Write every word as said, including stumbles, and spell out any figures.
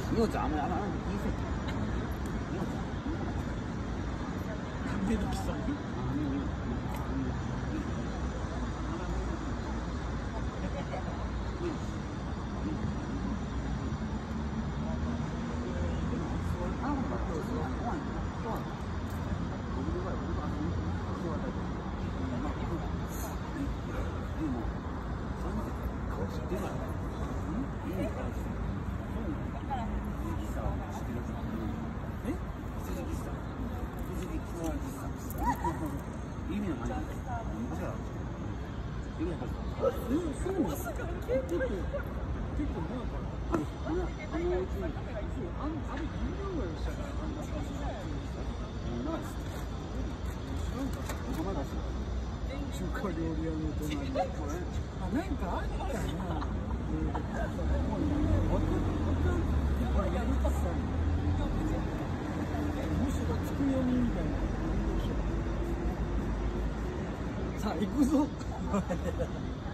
みおちゃんあんまりあんまり言い過ぎて。みおちゃん。 目のきさん。中華料理屋の隣。あ、なんかあったな。むしろつくよみみたいな。さあ行くぞ。